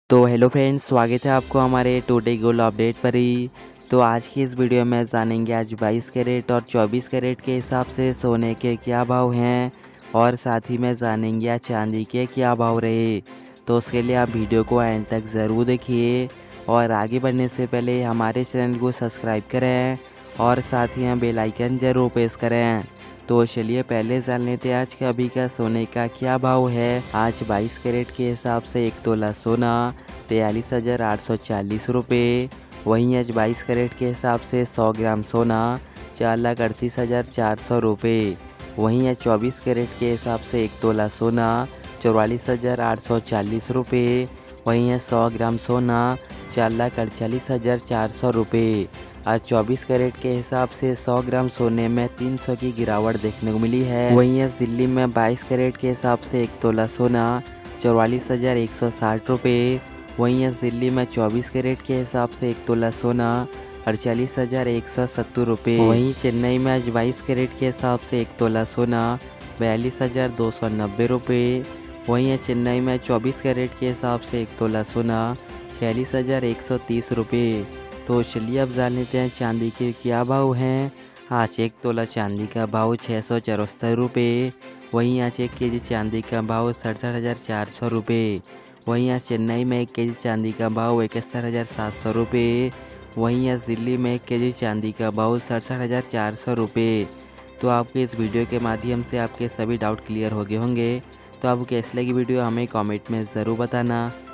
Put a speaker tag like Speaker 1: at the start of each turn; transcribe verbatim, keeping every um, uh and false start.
Speaker 1: तो hello friends, स्वागत है आपको हमारे टुडे गोल्ड अपडेट पर ही। तो आज की इस वीडियो में जानेंगे आज बाईस कैरेट और चौबीस कैरेट के हिसाब से सोने के क्या भाव हैं और साथ ही में जानेंगे आज चांदी के क्या भाव रहे। तो उसके लिए आप वीडियो को एंड तक ज़रूर देखिए और आगे बढ़ने से पहले हमारे चैनल को सब्सक्राइब करें और साथ ही हम बेल आइकन ज़रूर प्रेस करें। तो चलिए पहले जान लेते हैं आज का अभी का सोने का क्या भाव है। आज बाईस कैरेट के हिसाब से एक तोला सोना तैंतालीस हज़ार आठ सौ चालीस रुपये। वहीं आज बाईस कैरेट के हिसाब से सौ ग्राम सोना चार लाख अड़तीस हज़ार चार सौ रुपये। वहीं आज चौबीस कैरेट के हिसाब से एक तोला सोना चौवालीस हज़ार आठ सौ चालीस रुपये। वहीं आज सौ ग्राम सोना चार लाख अड़तालीस हज़ार चार सौ रुपये। आज चौबीस कैरेट के हिसाब से सौ ग्राम सोने में तीन सौ की गिरावट देखने को मिली है। वहीं आज दिल्ली में बाईस कैरेट के हिसाब से एक तोला सोना चौवालीस हज़ार एक सौ साठ रुपये। वहीं आज दिल्ली में चौबीस कैरेट के हिसाब से एक तोला सोना अड़तालीस हज़ार एक सौ सत्तर रुपये। वहीं चेन्नई में आज बाईस कैरेट के हिसाब से एक तोला सोना बयालीस हज़ार दो सौ नब्बे रुपये। वहीं आज चेन्नई में चौबीस कैरेट के हिसाब से एक तोला सोना छियालीस हज़ार एक सौ तीस रुपये। तो चलिए अब जान लेते हैं चांदी के क्या भाव हैं। आज एक तोला चांदी का भाव छः सौ चौहत्तर रुपये। वहीं आज एक के जी चांदी का भाव सड़सठ हज़ार चार सौ रुपये। वहीं आज चेन्नई में एक के जी चांदी का भाव इकहत्तर हज़ार सात सौ रुपये। वहीं आज दिल्ली में एक के जी चांदी का भाव सड़सठ हज़ार चार सौ रुपये। तो आपके इस वीडियो के माध्यम से आपके सभी डाउट क्लियर हो गए होंगे। तो आपको कैसी लगी वीडियो हमें कमेंट में ज़रूर बताना।